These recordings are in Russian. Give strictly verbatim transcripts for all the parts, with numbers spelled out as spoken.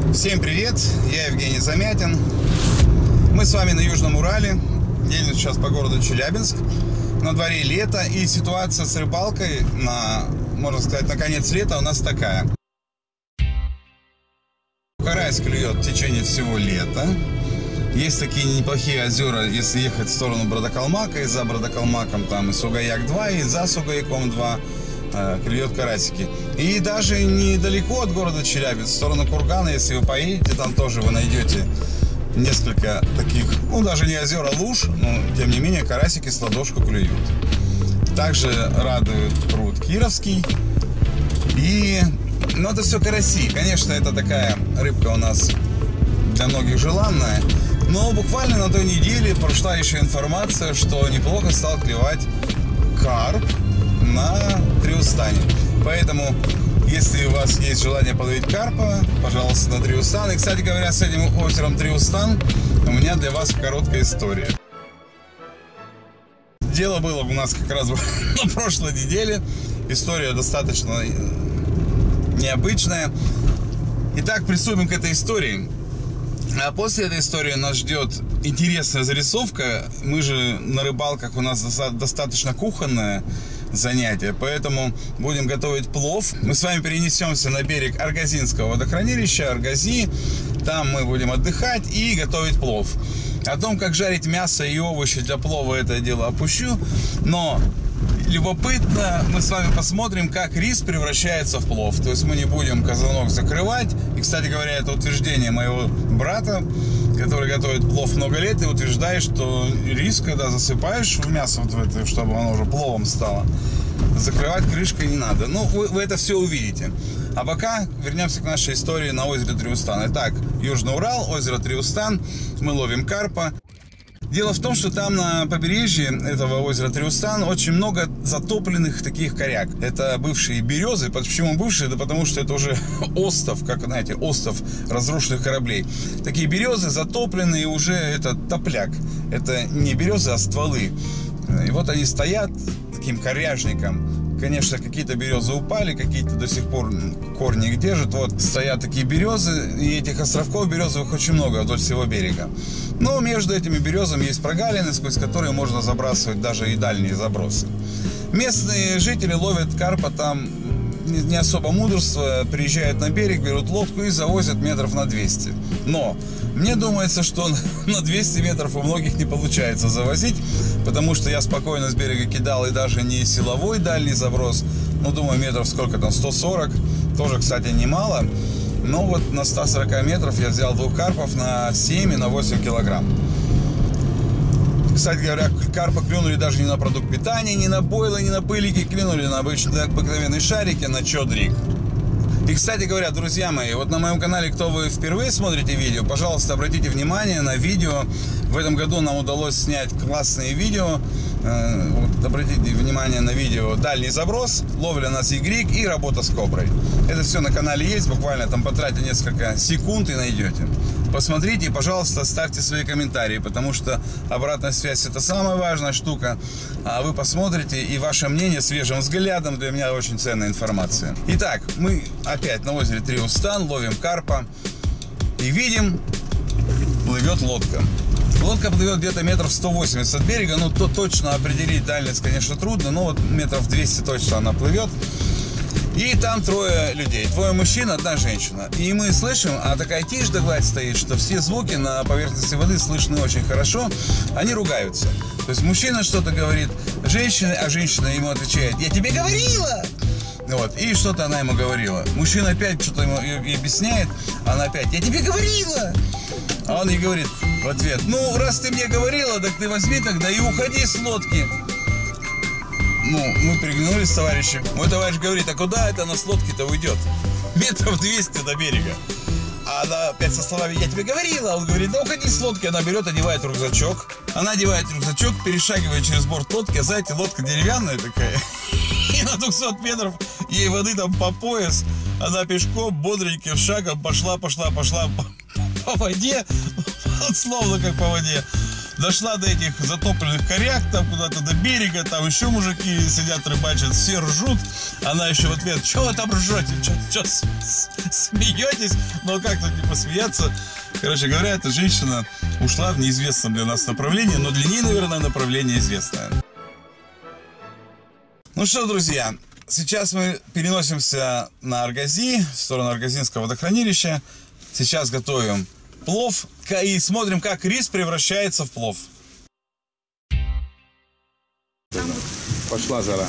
Всем привет, я Евгений Замятин. Мы с вами на Южном Урале. Едем сейчас по городу Челябинск. На дворе лето, и ситуация с рыбалкой на, можно сказать, на конец лета у нас такая. Карась клюет в течение всего лета. Есть такие неплохие озера, если ехать в сторону Бродокалмака, и за Бродокалмаком там и Сугаяк два, и за Сугаяком два э, клюет карасики. И даже недалеко от города Челябинск, в сторону Кургана, если вы поедете, там тоже вы найдете несколько таких, ну даже не озер, а луж, но тем не менее карасики с ладошку клюют. Также радует пруд Кировский. И, ну это все караси. Конечно, это такая рыбка у нас для многих желанная. Но буквально на той неделе прошла еще информация, что неплохо стал клевать карп на Триустане. Поэтому, если у вас есть желание половить карпа, пожалуйста, на Триустан. И, кстати говоря, с этим озером Триустан у меня для вас короткая история. Дело было у нас как раз на прошлой неделе. История достаточно необычная. Итак, приступим к этой истории. А после этой истории нас ждет интересная зарисовка. Мы же на рыбалках, у нас достаточно кухонное занятие, поэтому будем готовить плов. Мы с вами перенесемся на берег Аргазинского водохранилища, Аргази. Там мы будем отдыхать и готовить плов. О том, как жарить мясо и овощи для плова, это дело опущу. Но любопытно, мы с вами посмотрим, как рис превращается в плов. То есть мы не будем казанок закрывать. И, кстати говоря, это утверждение моего брата, который готовит плов много лет, и утверждает, что рис, когда засыпаешь в мясо, вот в это, чтобы оно уже пловом стало, закрывать крышкой не надо. Ну, вы, вы это все увидите. А пока вернемся к нашей истории на озере Триустан. Итак, Южный Урал, озеро Триустан. Мы ловим карпа. Дело в том, что там на побережье этого озера Триустан очень много затопленных таких коряк. Это бывшие березы. Почему бывшие? Да потому что это уже остов, как, знаете, остов разрушенных кораблей. Такие березы затопленные, уже это топляк. Это не березы, а стволы. И вот они стоят таким коряжником. Конечно, какие-то березы упали, какие-то до сих пор корни их держат. Вот стоят такие березы, и этих островков березовых очень много вдоль всего берега. Но между этими березами есть прогалины, сквозь которые можно забрасывать даже и дальние забросы. Местные жители ловят карпа там не особо мудрствуя, приезжают на берег, берут лодку и завозят метров на двести. Но мне думается, что на двести метров у многих не получается завозить, потому что я спокойно с берега кидал и даже не силовой дальний заброс, ну, думаю, метров сколько там, сто сорок, тоже, кстати, немало. Но вот на ста сорока метров я взял двух карпов на семь и на восемь килограмм. Кстати говоря, карпа клюнули даже не на продукт питания, не на бойлы, не на пылики, клюнули на обычные обыкновенные шарики, на чодрик. И, кстати говоря, друзья мои, вот на моем канале, кто вы впервые смотрите видео, пожалуйста, обратите внимание на видео. В этом году нам удалось снять классные видео. Вот, обратите внимание на видео «Дальний заброс», «Ловля на сигрик» и «Работа с коброй». Это все на канале есть, буквально там потратите несколько секунд и найдете. Посмотрите и, пожалуйста, ставьте свои комментарии, потому что обратная связь — это самая важная штука. А вы посмотрите, и ваше мнение свежим взглядом для меня очень ценная информация. Итак, мы опять на озере Триустан, ловим карпа и видим, плывет лодка. Лодка плывет где-то метров сто восемьдесят от берега, ну то точно определить дальность, конечно, трудно, но вот метров двести точно она плывет. И там трое людей, двое мужчин, одна женщина. И мы слышим, а такая тишь да гладь стоит, что все звуки на поверхности воды слышны очень хорошо. Они ругаются. То есть мужчина что-то говорит женщине, а женщина ему отвечает: «Я тебе говорила!» Вот, и что-то она ему говорила. Мужчина опять что-то ему объясняет, она опять: «Я тебе говорила!» А он ей говорит в ответ: «Ну, раз ты мне говорила, так ты возьми тогда и уходи с лодки». Ну, мы переглянулись с товарищем. Мой товарищ говорит: «А куда это она с лодки-то уйдет? Метров двести до берега». А она опять со словами: «Я тебе говорила». Он говорит: «Да уходи с лодки». Она берет, одевает рюкзачок. Она одевает рюкзачок, перешагивает через борт лодки. А знаете, лодка деревянная такая. И на двухсот метров ей воды там по пояс. Она пешком, бодреньким шагом пошла, пошла, пошла по, по воде. Словно как по воде. дошла до этих затопленных коряк, там куда-то до берега, там еще мужики сидят, рыбачат, все ржут. Она еще в ответ: что вы там ржете, что смеетесь? Но как тут не посмеяться? Короче говоря, эта женщина ушла в неизвестном для нас направлении, но для нее, наверное, направление известное. Ну что, друзья, сейчас мы переносимся на Аргази, в сторону Аргазинского водохранилища. Сейчас готовим плов и смотрим, как рис превращается в плов. Пошла жара.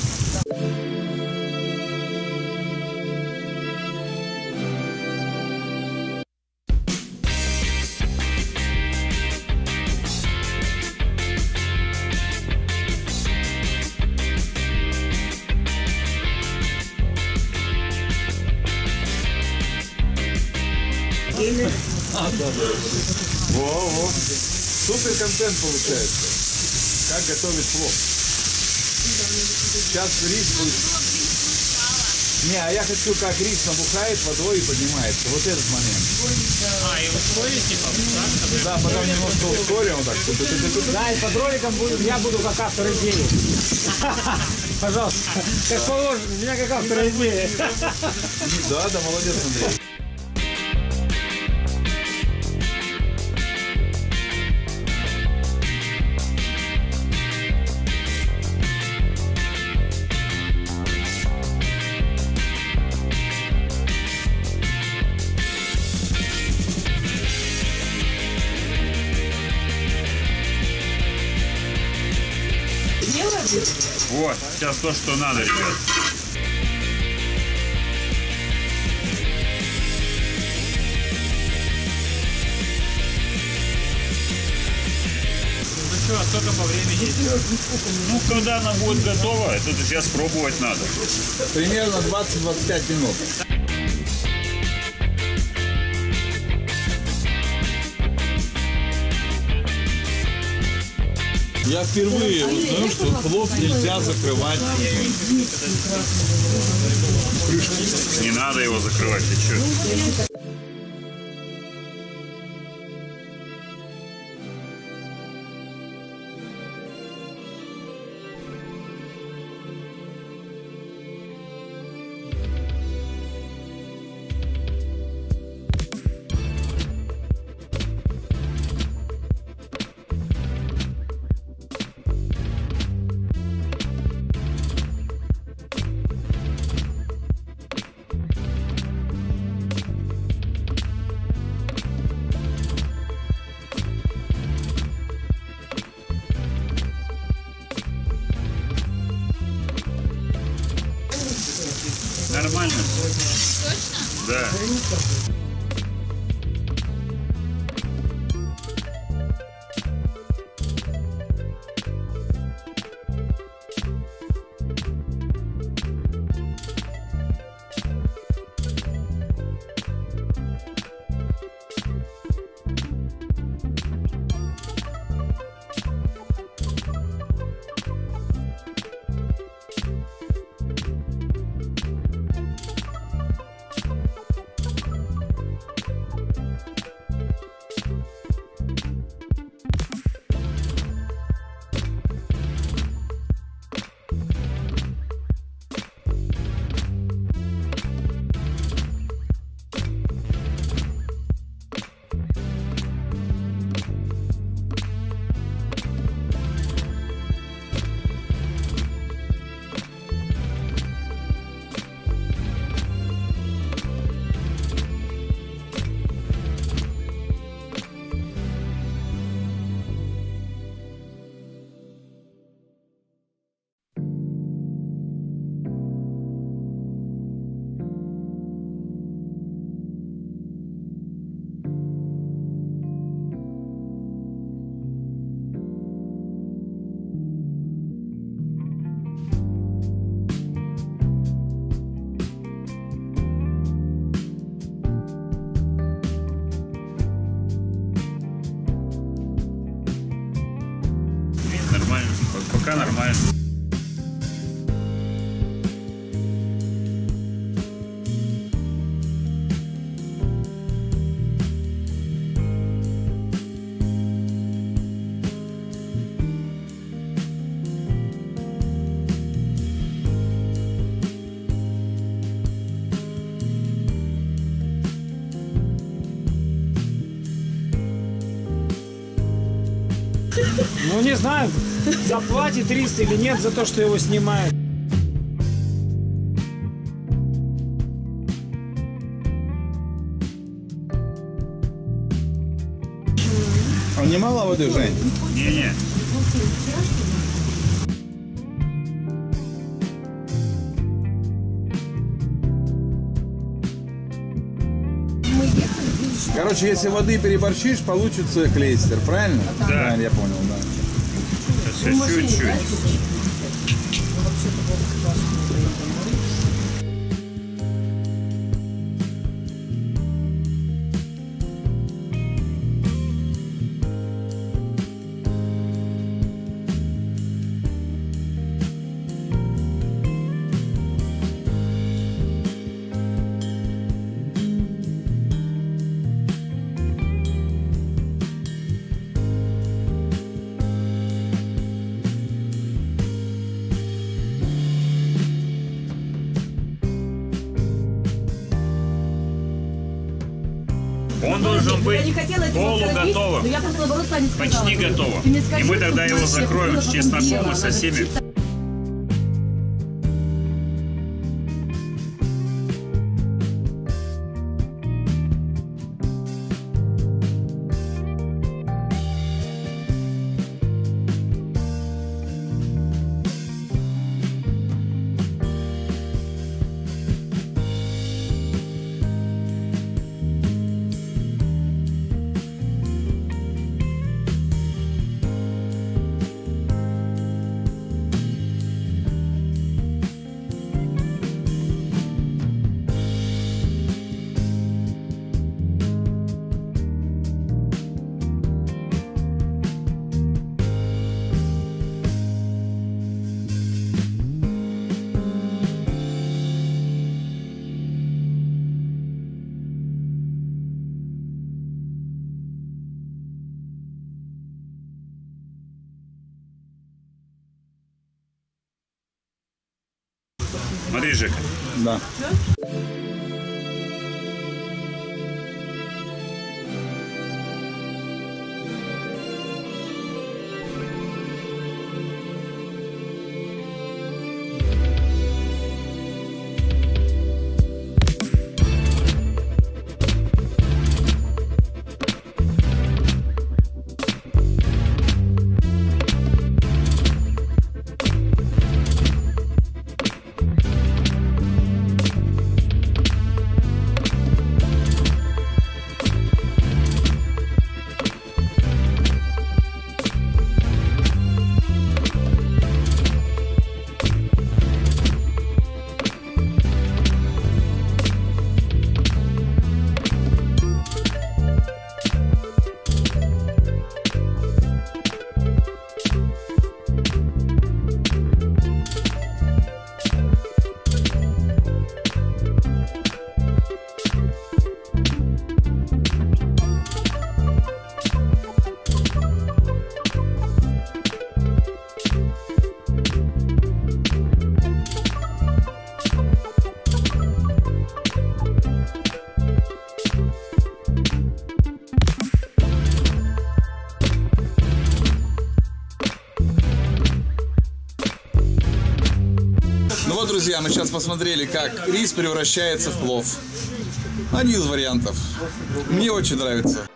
А, да, да. Во, во. Супер контент получается. Как готовить плов. Сейчас рис будет. Не, а я хочу, как рис набухает водой и поднимается. Вот этот момент. А, и ускорить, типа? Да, потом немножко ускорим. Вот так. Да, и под роликом будет, я буду как автор идеи. Пожалуйста. Как положено, меня как автор идеи. Да, да, молодец, Андрей. Вот, сейчас то, что надо, ребят. Ну что, а сколько по времени? Ну, когда она будет готова, это сейчас пробовать надо. Примерно двадцать-двадцать пять минут. Я впервые узнаю, что плов нельзя закрывать крышкой. Не надо его закрывать, ты что? Нормально? Точно? Да. Пока нормально. Ну не знаю, заплатит рис или нет за то, что его снимают. А немало воды, Жень? Не-не. Короче, если воды переборщишь, получится клейстер, правильно? Да. Правильно, я понял, да. Сейчас чуть-чуть. Он должен быть полуготовым, почти готовым. И мы тогда его закроем с чесноком и со всеми. Смотри, Жека. Да. Ну вот, друзья, мы сейчас посмотрели, как рис превращается в плов. Один из вариантов. Мне очень нравится.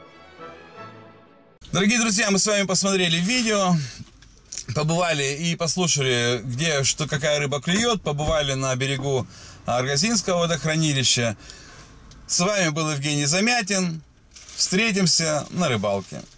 Дорогие друзья, мы с вами посмотрели видео, побывали и послушали, где что, какая рыба клюет, побывали на берегу Аргазинского водохранилища. С вами был Евгений Замятин. Встретимся на рыбалке.